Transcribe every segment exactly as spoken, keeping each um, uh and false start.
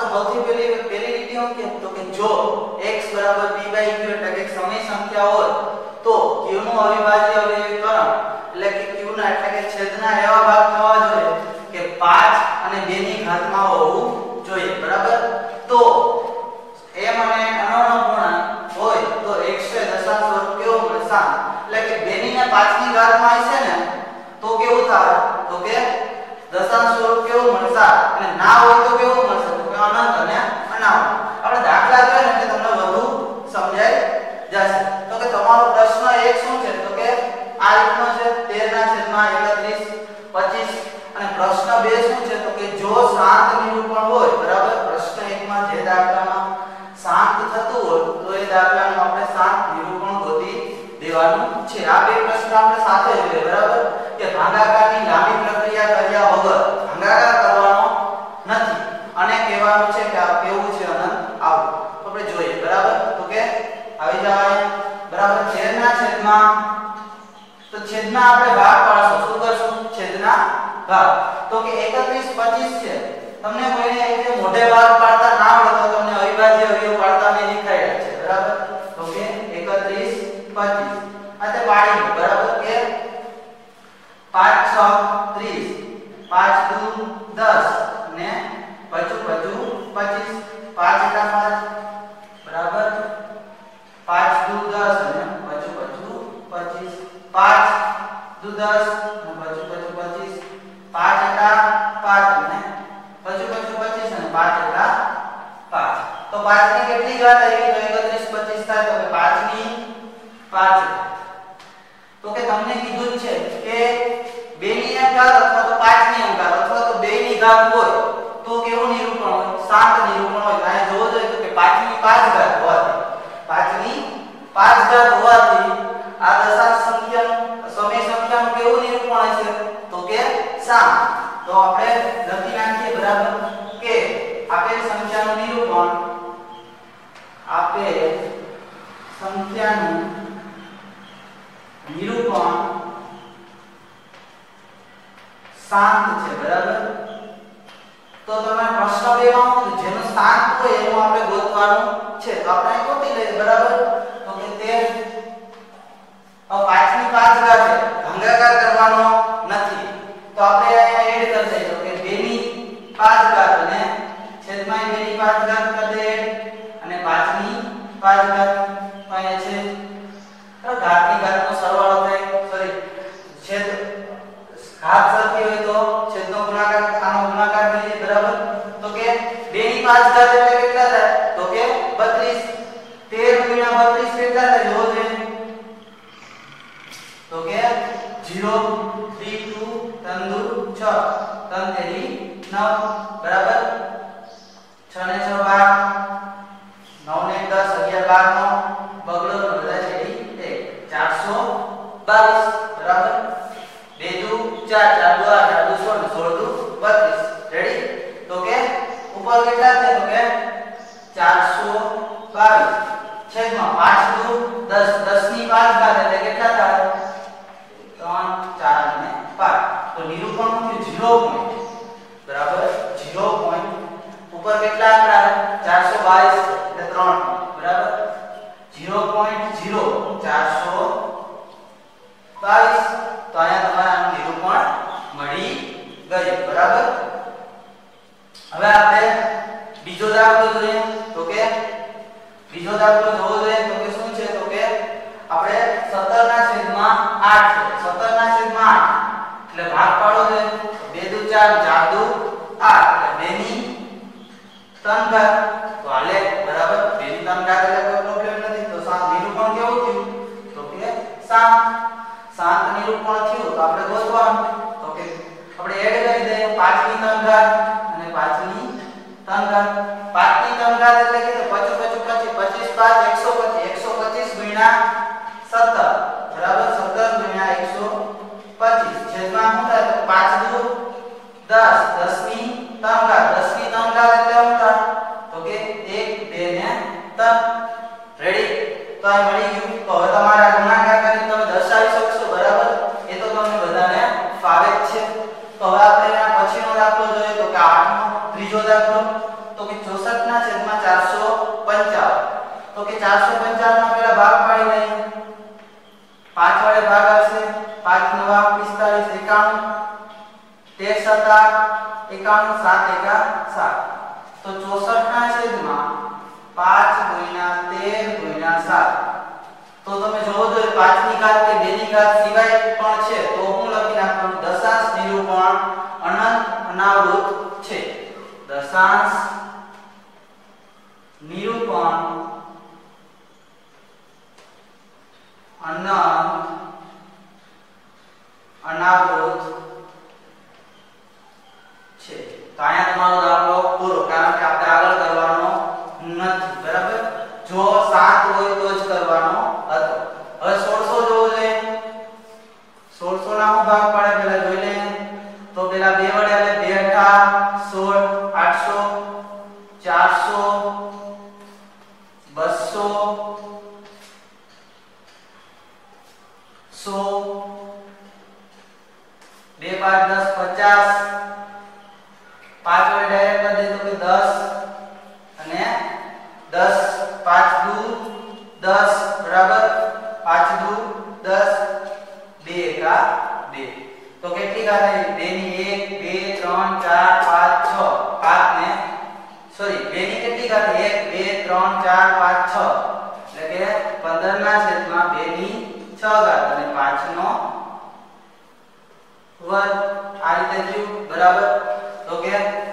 સૌથી પહેલી પહેલી રીત શું કે તો કે જો x બરાબર p q એટલે કે સમય સંખ્યા હોય તો q નું અવિભાજ્ય અવયવીકરણ એટલે કે q ના એટલે કે છેદના એવા ભાગ થવા જોઈએ કે પાંચ અને બે ની ઘાતમાં હોવું જોઈએ બરાબર તો m અને અનોનો પૂર્ણાંક હોય તો x એ દશાંશ સ્વરૂપ કેવો મળશે એટલે કે બે ની ને પાંચ ની ઘાતમાં હશે ને તો કેવું થાય તો કે દશાંશ સ્વરૂપ કેવું મળશે અને ના હોય તો કેવું મળશે તો કે અનંત અને અનાવત આપણે દાખલા જોઈએ ને એટલે તમને વધુ સમજાઈ જશે તો કે તમારો પ્રશ્ન એક શું છે તો કે આ રીતનો છે તેર ના છેદમાં એકત્રીસ પચીસ અને પ્રશ્ન બે શું છે તો કે જો શાંત નિરૂપણ હોય બરાબર પ્રશ્ન એક માં જે દાખલામાં શાંત થતું હોય તો એ દાખલાનું આપણે શાંત નિરૂપણ ગોતી દેવાનું છે આ બે પ્રશ્ન આપણે સાથે જોઈએ બરાબર કે ભાગાકારની લાંબી પ્રક્રિયા કર્યા વગર ભાગાકાર કરવાનો નથી અને કહેવાનું છે કે આ કેવું છે અનંત આવું તો આપણે જોઈએ બરાબર તો કે આવી જાય બરાબર તેર ના છેદમાં તો છેદના આપણે ભાગ પાડશું શું કરશું છેદના ભાગ તો કે એકત્રીસ પચીસ છે તમને કોઈને એટલે મોઢે ભાગ પાડતા ના આવડે તો તમને અવિભાજ્ય અવયવ પાડતા મેં દેખાડ્યા છે બરાબર તો કે એકત્રીસ પચીસ આ તે પાડી બરાબર કે પાંચ છ ત્રીસ પાંચ દુ દસ ને પચું પચું પચીસ પાંચ એકા પાંચ બરાબર પાંચ દુ દસ અને પચું પચું પચીસ પાંચ દુ દસ અને પચું પચું પચીસ પાંચ એકા પાંચ ને પચું પચું પચીસ અને પાંચ એકા પાંચ તો પાંચ ની કેટલી ઘાત આવી તો એકત્રીસ પચીસ થાય તો કે પાંચ ની પાંચ તો કે તમને કીધું છે કે બે ની ઘાત અથવા તો પાંચ ની ઘાત અથવા તો બે ની ઘાત હોય તો કેવું નિરૂપણ હોય શાંત નિરૂપણ હોય આ જોવો જોઈએ તો કે પાંચ ની પાંચ ઘાત હોવાથી પાંચ ની પાંચ ઘાત હોવાથી આ દશાંશ સંખ્યાનું સમય સંખ્યાનું કેવું નિરૂપણ હશે તો કે શાંત તો આપણે લખી નાખીએ બરાબર કે આપેલ સંખ્યાનું નિરૂપણ આપેલ સંખ્યાનું નિરૂપણ શાંત છે બરાબર તો તમે પ્રશ્ન બે માં જેનું શાંત હોય એનું આપણે ગોતવાનું છે તો આપણે ગોતી લઈએ બરાબર તો કે તેર હવે પાંચ ની પાંચ ઘાત છે ભાગાકાર કરવાનો નથી તો આપણે અહીંયા એડ કરી દઈએ તો કે બે ની પાંચ ઘાત અને છેદમાં બે ની પાંચ ઘાત કરી દઈએ અને પાંચ ની પાંચ ઘાત અહીંયા છે તો ઘાતની ઘાતનો સરવાળો થાય સોરી છેદ ઘાત સરખી હોય તો છેદનો ગુણાકાર આનો ગુણાકાર થઈ જાય બરાબર તો કે બે ની પાંચ ઘાત એટલે કેટલા થાય તો કે બત્રીસ તેર ગુણ્યા બત્રીસ કેટલા થાય જોવો જોઈએ તો કે ઝીરો ત્રણ દુ ત્રણ દુ છ ત્રણ તેરી નવ બરાબર છ ને છ બાર નવ ને દસ અગિયાર બાર નો બગડો ને બધા છેડી એક ચારસો બાવીસ બરાબર બે દુ ચાર ચાર દુ આઠ આઠ દુ સોળ સોળ દુ બત્રીસ રેડી તો કે ઉપર કેટલા છે તો કે ચારસો બાવીસ છેદમાં પાંચ દુ દસ દસ ની પાંચ ઘાત એટલે કેટલા થાય ત્રણ ચાર અને પાંચ તો નિરૂપણ નું ઝીરો પોઈન્ટ બરાબર ઝીરો પોઈન્ટ ઉપર કેટલા આંકડા ચારસો બાવીસ એટલે ત્રણ બરાબર ઝીરો પોઈન્ટ ઝીરો ચારસો બાવીસ તો અહીંયા તમારે આનું નિરૂપણ મળી ગયું બરાબર હવે આપણે બીજો દાખલો જોઈએ તો કે બીજો દાખલો જોવો જોઈએ તો કે શું છે તો કે આપણે સત્તર ના છેદમાં આઠ છે સત્તર ના છેદમાં આઠ એટલે ભાગ પાડો જોઈએ બે દુ ચાર ચાર દુ આઠ એટલે બે ની ત્રણ ઘાત તો હાલે બરાબર બે ની ત્રણ ઘાત એટલે કોઈ પ્રોબ્લેમ નથી તો શાંત નિરૂપણ કેવું થયું તો કે શાંત શાંત નિરૂપણ થયું તો આપણે ગોતવાનું તો કે આપણે એડ કરી દઈએ પાંચ ની ત્રણ ઘાત અને પાંચ ની ત્રણ ઘાત પાંચ ની ત્રણ ઘાત એટલે કે પચીસ પચીસ પચીસ પચીસ પાંચ એકસો પચીસ એકસો પચીસ ગુણ્યા સત્તર બરાબર સત્તર ગુણ્યા એકસો પચીસ છેદમાં શું થાય તો પાંચ દુ દસ દસ ની ત્રણ ઘાત દસ ની ત્રણ ઘાત એટલે શું થાય તો કે એક બે ને ત્રણ રેડી તો આ મળી ગયું તો હવે તમારે આ ગુણાકાર કરીને તમે દર્શાવી શકશો બરાબર એ તો તમને બધાને ફાવે જ છે તો હવે આપણે આ પછીનો દાખલો જોઈએ તો કે આઠમો ત્રીજો દાખલો તો કે ચોસઠ ના છેદમાં ચારસો પંચાવન તો કે ચારસો પંચાવન માં પેલા ભાગ પાડી લઈએ પાંચ વડે ભાગ આવશે પાંચ નવા પિસ્તાલીસ એકાણું તેર સત્તા એકાણું સાત એકા સાત તો ચોસઠ ના છેદમાં પાંચ ગુણ્યા તેર ગુણ્યા સાત તો તમે જોવો તો પાંચ ની ઘાત કે બે ની ઘાત સિવાય પણ છે તો હું લખી નાખવાનું દશાંશ નિરૂપણ અનંત અનાવૃત છે દશાંશ નિરૂપણ અનંત અનાવૃત છે તો અહીંયા તમારો દાખલો પૂરો કારણ કે આપણે આગળ કરવાનો નથી બરાબર જો સાત હોય તો જ કરવાનો હતો હવે સોળસો જોવો જોઈએ સોળસો ના હું ભાગ પાડે પહેલા જોઈ લઈએ તો પેલા બે વડે એટલે બે અઠા સોળ આઠસો ચારસો બસો સો બે પાંચ દસ પચાસ પાંચ વડે ડાયરેક્ટ કરી દે તો કે દસ અને દસ પાંચ દુ દસ બરાબર પાંચ દુ દસ બે એકા બે તો કેટલી ઘાત આવી બે ની એક બે ત્રણ ચાર પાંચ છ પાંચ ને સોરી બે ની કેટલી ઘાત એક બે ત્રણ ચાર પાંચ છ એટલે કે પંદર ના છેદમાં બે ની છ ઘાત અને પાંચ નો વર્ગ આ રીતે થયું બરાબર તો કે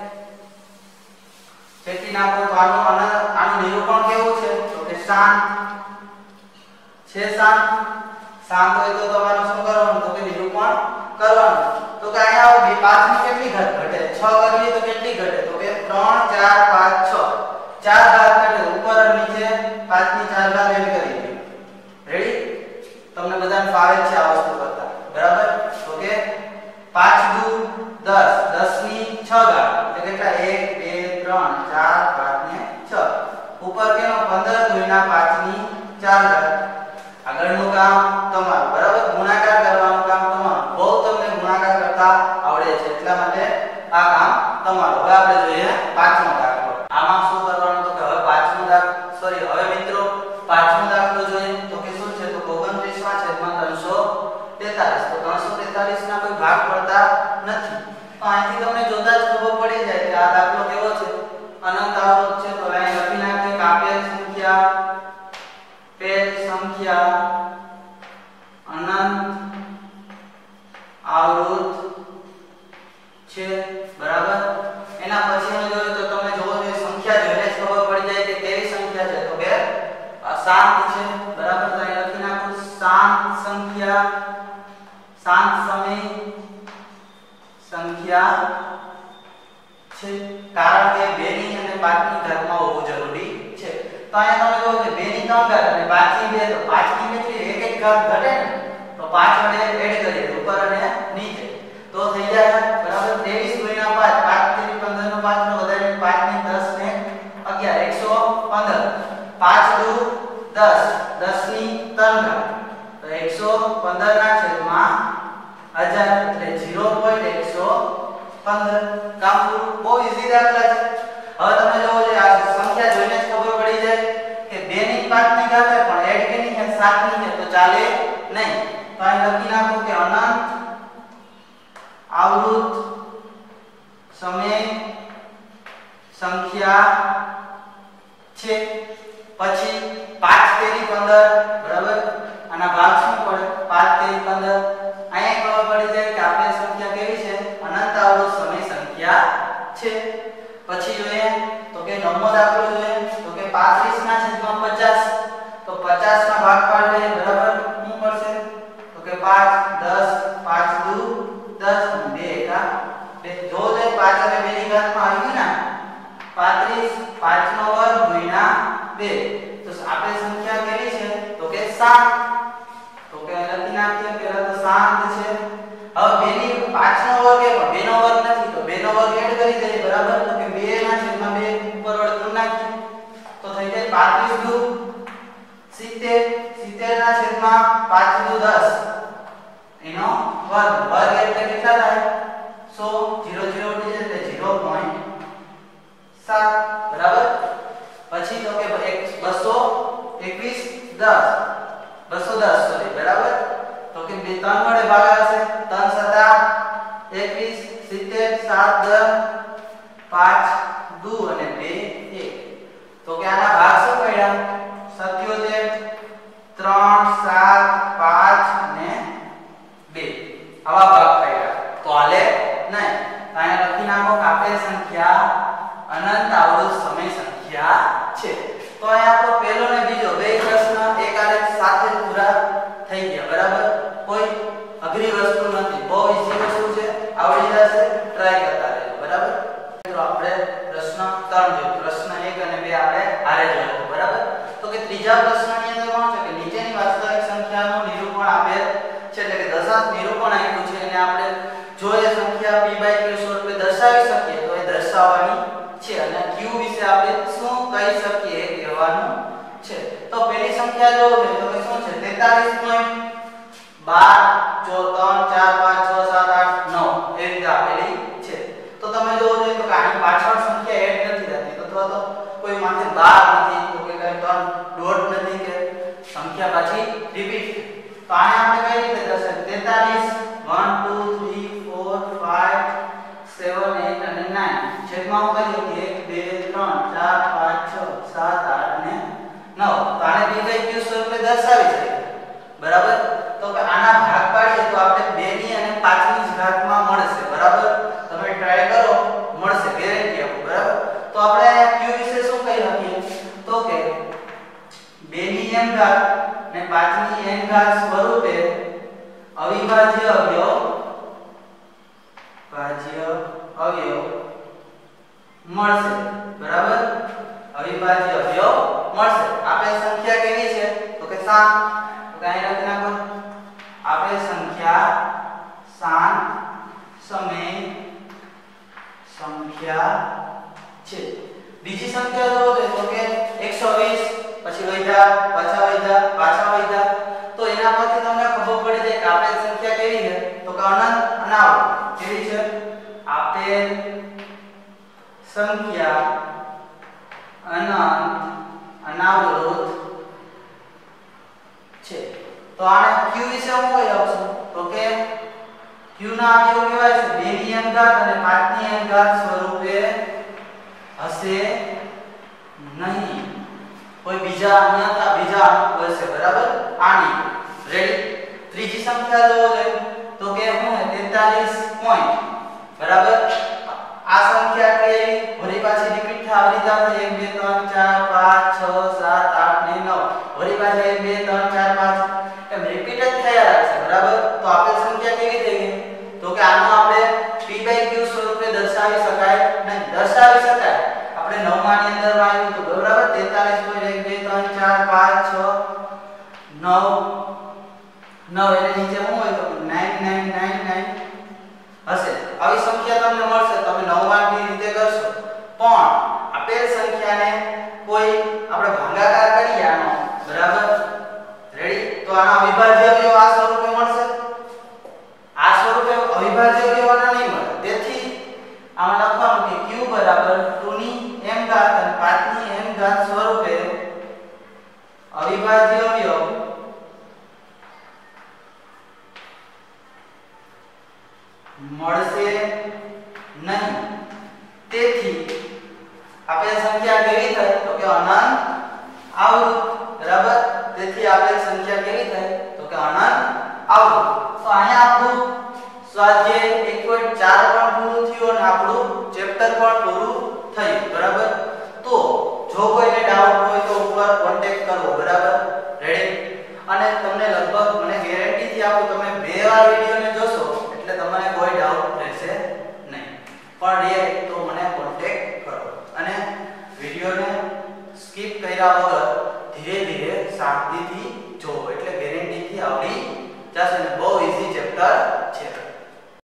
ચેકી નાખો તો આનું આનું નિરૂપણ કેવું છે તો કે શાંત છે શાંત શાંત હોય તો તમારે શું કરવાનું તો કે નિરૂપણ કરવાનું તો કે અહીંયા બે પાંચ ની કેટલી ઘાત ઘટે છ કરવી તો કેટલી ઘટે તો કે ત્રણ ચાર પાંચ છ ચાર ઘાત ઘટે ઉપર અને નીચે પાંચ ની ચાર ઘાત એડ કરી દો રેડી તમને બધાને ફાવે છે આ વસ્તુ કરતા બરાબર તો કે પાંચ દુ દસ દસ ની છ ઘાત એટલે કેટલા એક બે ત્રણ ચાર પાંચ ને છ ઉપર કેનો પંદર ગુણ્યા પાંચ ની ચાર ઘાત આગળનું કામ તમારું બરાબર ગુણાકાર કરવાનું કામ તમારું બહુ તમને ગુણાકાર કરતા આવડે છે એટલા માટે આ કામ તમારું હવે આપણે જોઈએ પાંચમો દાખલો આમાં શું કરવાનું તો કે હવે પાંચમો દાખલો સોરી હવે મિત્રો પાંચમો દાખલો જોઈએ તો કે શું છે તો ઓગણત્રીસ માં છેદમાં ત્રણસો તેતાલીસ તો ત્રણસો તેતાલીસ ના કોઈ ભાગ પડતા નથી તો અહીંથી તમને જોતા જ ખબર પડી જાય કે આ દાખલો કેવો છે અનંત આવૃત છે તો અહીં લખી નાખીએ કે આપેલ સંખ્યા પેજ સંખ્યા અનંત આવૃત છે બરાબર એના પછીનું જોઈએ તો તમે જોવો છો સંખ્યા જોઈને જ ખબર પડી જાય કે કેવી સંખ્યા છે તો કે શાંત છે બરાબર તો અહીં લખી નાખો શાંત સંખ્યા શાંત સમય સંખ્યા છે કારણ કે બે ની અને પાંચ ની ઘાતમાં હોવું જરૂરી છે તો અહીંયા તમે જોવો કે બે ની ત્રણ ઘાત અને પાંચ ની બે તો પાંચ ની કેટલી એક એક ઘાત ઘટે ને તો પાંચ વડે એડ કરીએ ઉપર અને નીચે તો થઈ જાય બરાબર ત્રેવીસ ગુણ્યા પાંચ પાંચ થી પંદર નો પાંચ નો વધારે પાંચ ની દસ ને અગિયાર એકસો પંદર પાંચ દુ દસ દસ ની ત્રણ ઘાત તો એકસો પંદર ના છેદમાં હજાર એટલે ઝીરો પોઈન્ટ એકસો પંદર કામ પૂરું બહુ ઈઝી દાખલા છે હવે તમે જોવો છો આ સંખ્યા જોઈને જ ખબર પડી જાય કે બે ની પાંચ ની ઘાત છે પણ એડ કે ની છે સાત ની છે તો ચાલે નહીં તો અહીં લખી નાખો કે અનંત આવૃત સમય સંખ્યા છે પછી પાંચ તેરી પંદર બરાબર આના ભાગ શું પડે પાંચ તેરી પંદર અહીંયા ખબર પડી જાય કે આપેલ સંખ્યા કેવી છે અનંત આવૃત સમય સંખ્યા છે પછી જોઈએ તો કે નવમો દાખલો જોઈએ તો કે પાંત્રીસ ના છેદમાં પચાસ તો પચાસ ના ભાગ પાડી લઈએ બરાબર શું પડશે તો કે પાંચ દસ પાંચ દુ દસ બે એકા બે જો જે પાંચ અને બે ની ઘાતમાં આવી ગયું ને પાંત્રીસ પાંચ નો વર્ગ ગુણ્યા બે તો આપેલ સંખ્યા કેવી છે તો કે સાત તો કે લખી નાખીએ પહેલા તો સાત છે હવે બે ની પાંચ નો વર્ગ એ પણ બે નો વર્ગ નથી તો બે નો વર્ગ એડ કરી દઈએ બરાબર તો કે બે ના છેદમાં બે ઉપર વડે ગુણ નાખીએ તો થઈ જાય પાંત્રીસ દુ સિત્તેર સિત્તેર ના છેદમાં પાંચ દુ દસ એનો વર્ગ વર્ગ એટલે કેટલા થાય સો ઝીરો ઝીરો ઉડી જાય એટલે ઝીરો પોઈન્ટ સાત બરાબર. પછી તો કે બસો એકવીસ દસ બસો દસ સોરી બરાબર. તો કે બે ત્રણ વડે ભાગાશે ત્રણ સતા એકવીસ સિત્તેર સાત દસ પાંચ દુ અને બે એક. તો કે આના ભાગ શું પડ્યા સત્યોતેર ત્રણ સાત પાંચ અને બે આવા ભાગ પડ્યા. તો હાલે નહીં. અહીંયા લખી નાખો કે આપેલ સંખ્યા અનંત અવરોધ સમય સંખ્યા છે. તો અહીંયા આપણો પહેલો ને બીજો બે પ્રશ્ન એકારે સાથે પૂરા થઈ ગયા બરાબર. કોઈ અઘરી વસ્તુ નથી, બહુ ઈઝી વસ્તુ છે, આવડી જશે. ટ્રાય કરતા રહેજો બરાબર. તો આપણે પ્રશ્ન ત્રણ જોયો, પ્રશ્ન એક અને બે આપણે હારે જોયો બરાબર. તો કે ત્રીજા પ્રશ્નની અંદર શું છે કે નીચેની વાસ્તવિક સંખ્યાનું નિરૂપણ આપેલ છે, એટલે કે દશાંશ નિરૂપણ આપ્યું છે અને આપણે જો એ સંખ્યા p q સ્વરૂપે દર્શાવી શકીએ તો એ દર્શાવવાની છે અને q વિશે આપણે શું કહી શકીએ એ કહેવાનું છે. તો પહેલી સંખ્યા જો છે તો કે શું છે તેતાલીસ પોઈન્ટ બાર જો ત્રણ ચાર પાંચ છ સાત આઠ નવ એ રીતે આપેલી છે. તો તમે જોવો જોઈએ તો કે આની પાછળ સંખ્યા એડ નથી થતી અથવા તો કોઈ માથે બાર નથી તો કે કઈ ત્રણ ડોટ નથી કે સંખ્યા પાછી રિપીટ. તો આને આપણે કઈ રીતે દર્શાવીએ તેતાલીસ one two three four five seven eight અને nine છેદમાં હું કહી દઉં એક બે ત્રણ ચાર પાંચ છ સાત આઠ અને નવ. તો આને p q સ્વરૂપે દર્શાવી શકીએ બરાબર. તો કે આના ભાગ પાડીએ તો આપણે બે ની અને પાંચ ની ઘાતમાં મળશે બરાબર. તમે ટ્રાય કરો મળશે ગેરંટી આપું બરાબર. તો આપણે q વિશે શું કહી શકીએ તો કે બે ની n ઘાત અને પાંચ ની n ઘાત સ્વરૂપે અવિભાજ્ય અવયવ ભાજ્ય અવયવ મળશે બરાબર. અવિભાજ્ય અવયવ મળશે. આપેલ સંખ્યા કેવી છે તો કે સાત. તો કાઈ લખી નાખો આપેલ સંખ્યા સાત સમય સંખ્યા છે. બીજી સંખ્યા જો છે તો કે એકસો વીસ પછી વૈધા પાછા વૈધા પાછા વૈધા. તો એના પરથી તમને ખબર પડી જાય કે આપેલ સંખ્યા કેવી છે તો કે અનંત અનાવૃત. કેવી છે આપેલ સંખ્યા અનંત અનાવૃત છે. તો આને q વિશે હું કહી આપશું તો કે q ના અવયવ કેવાય છે બે ની n ઘાત અને પાંચ ની n ઘાત સ્વરૂપે હશે નહીં. કોઈ બીજા અન્યથા બીજા હશે બરાબર. આની રેડી. ત્રીજી સંખ્યા જોવો જોઈએ તો કે હું તેતાલીસ પોઈન્ટ બરાબર. આ સંખ્યા કે વળી પાછી રિપીટ થાય આવી રીતે એક બે ત્રણ ચાર પાંચ છ સાત આઠ ને નવ વળી પાછી એક બે ત્રણ ચાર પાંચ એમ રિપીટ જ થયા રાખશે બરાબર. તો આપેલ સંખ્યા કેવી થઈ ગઈ તો કે આનો આપણે p q સ્વરૂપે દર્શાવી શકાય નહીં. દર્શાવી શકાય આપણે નવ માં ની અંદર આવ્યું તો બરાબર. તેતાલીસ પોઈન્ટ એક બે ત્રણ ચાર પાંચ છ નવ નવ એટલે નીચે શું હોય તો નવ નવ નવ નવ હશે. આવી સંખ્યા તમને મળશે. તમે નવ માં ની રીતે કરશો પણ આપેલ સંખ્યાને કોઈ આપણે ભાગાકાર કરીએ આનો બરાબર રેડી. તો આના અવિભાજ્ય અવયવ આ સ્વરૂપે મળશે. આ સ્વરૂપે અવિભાજ્ય અવયવ નહીં મળે. તેથી આમાં લખવાનું કે q બરાબર two ની m ઘાત અને પાંચ ની m ઘાત સ્વરૂપે અવિભાજ્ય અવયવ મળશે નહીં. તેથી આપેલ સંખ્યા કેવી થાય તો કે અનંત આવૃત બરાબર. તેથી આપેલ સંખ્યા કેવી થાય તો કે અનંત આવૃત. તો અહીંયા આપણું સ્વાધ્યાય એક પોઈન્ટ ચાર પણ પૂરું થયું અને આપણું ચેપ્ટર પણ પૂરું થયું બરાબર. તો જો કોઈને ડાઉટ હોય તો ઉપર કોન્ટેક્ટ કરો બરાબર રેડી. અને તમને લગભગ મને ગેરંટી થી આપું તમે બે વાર વિડિયોને જોશો એટલે તમને કોઈ ડાઉટ રહેશે નહીં. પણ રિએક્ટ તો મને કોન્ટેક્ટ કરો અને વિડિયોને સ્કીપ કર્યા વગર ધીરે ધીરે શાંતિથી જોવો એટલે ગેરંટી થી આવડી જશે ને બહુ ઈઝી ચેપ્ટર